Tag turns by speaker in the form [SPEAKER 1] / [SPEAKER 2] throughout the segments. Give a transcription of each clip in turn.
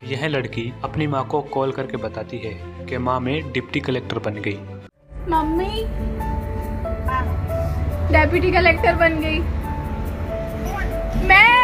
[SPEAKER 1] यह लड़की अपनी माँ को कॉल करके बताती है कि माँ मैं डिप्टी कलेक्टर बन गई।
[SPEAKER 2] मम्मी डेप्यूटी कलेक्टर बन गई। मैं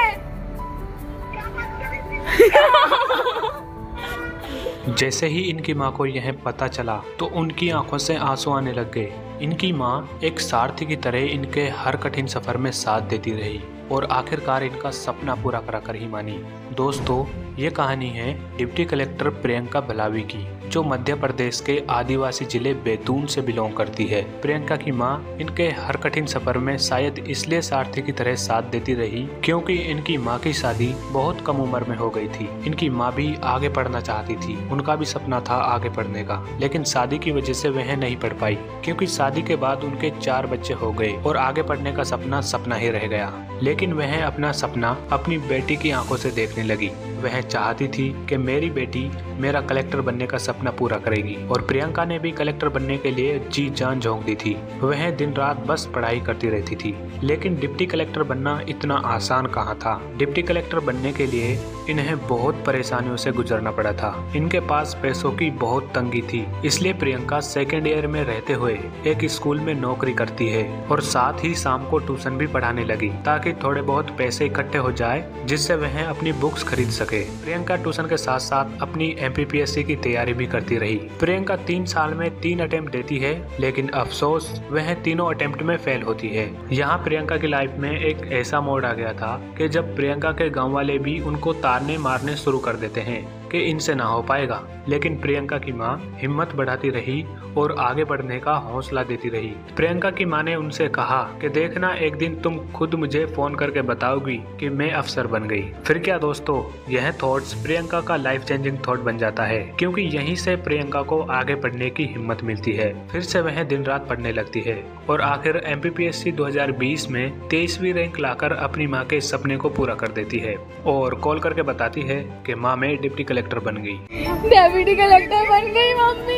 [SPEAKER 1] जैसे ही इनकी माँ को यह पता चला तो उनकी आंखों से आंसू आने लग गए। इनकी माँ एक सारथी की तरह इनके हर कठिन सफर में साथ देती रही और आखिरकार इनका सपना पूरा करा कर ही मानी। दोस्तों, ये कहानी है डिप्टी कलेक्टर प्रियंका भलावी की, जो मध्य प्रदेश के आदिवासी जिले बैतूल से बिलोंग करती है। प्रियंका की माँ इनके हर कठिन सफर में शायद इसलिए सारथी की तरह साथ देती रही क्योंकि इनकी माँ की शादी बहुत कम उम्र में हो गई थी। इनकी माँ भी आगे पढ़ना चाहती थी, उनका भी सपना था आगे पढ़ने का, लेकिन शादी की वजह से वह नहीं पढ़ पाई क्योंकि शादी के बाद उनके 4 बच्चे हो गए और आगे पढ़ने का सपना सपना ही रह गया। लेकिन वह अपना सपना अपनी बेटी की आंखों से देखने लगी। वह चाहती थी कि मेरी बेटी मेरा कलेक्टर बनने का सपना पूरा करेगी और प्रियंका ने भी कलेक्टर बनने के लिए जी जान झोंक दी थी। वह दिन रात बस पढ़ाई करती रहती थी, लेकिन डिप्टी कलेक्टर बनना इतना आसान कहाँ था। डिप्टी कलेक्टर बनने के लिए इन्हें बहुत परेशानियों से गुजरना पड़ा था। इनके पास पैसों की बहुत तंगी थी, इसलिए प्रियंका सेकेंड ईयर में रहते हुए एक स्कूल में नौकरी करती है और साथ ही शाम को ट्यूशन भी पढ़ाने लगी ताकि थोड़े बहुत पैसे इकट्ठे हो जाए जिससे वह अपनी बुक्स खरीद सके। प्रियंका ट्यूशन के साथ साथ अपनी MPPSC की तैयारी भी करती रही। प्रियंका 3 साल में 3 अटेम्प्ट देती है, लेकिन अफसोस वह तीनों अटेम्प्ट में फेल होती है। यहाँ प्रियंका की लाइफ में एक ऐसा मोड़ आ गया था कि जब प्रियंका के गांव वाले भी उनको तारने मारने शुरू कर देते हैं कि इनसे ना हो पाएगा, लेकिन प्रियंका की माँ हिम्मत बढ़ाती रही और आगे बढ़ने का हौसला देती रही। प्रियंका की माँ ने उनसे कहा कि देखना, एक दिन तुम खुद मुझे फोन करके बताओगी कि मैं अफसर बन गई। फिर क्या दोस्तों, यह थॉट्स प्रियंका का लाइफ चेंजिंग थॉट बन जाता है क्योंकि यहीं से प्रियंका को आगे बढ़ने की हिम्मत मिलती है। फिर से वह दिन रात पढ़ने लगती है और आखिर MPPSC 2020 में 23वीं रैंक लाकर अपनी माँ के सपने को पूरा कर देती है और कॉल करके बताती है कि माँ मैं डिप्टी कलेक्टर बन गई।
[SPEAKER 2] डेप्यूटी कलेक्टर बन गई मम्मी।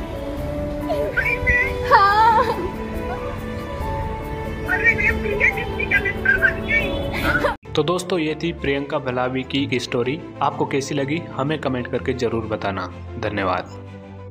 [SPEAKER 2] हाँ।
[SPEAKER 1] तो दोस्तों, ये थी प्रियंका भलावी की स्टोरी। आपको कैसी लगी हमें कमेंट करके जरूर बताना। धन्यवाद।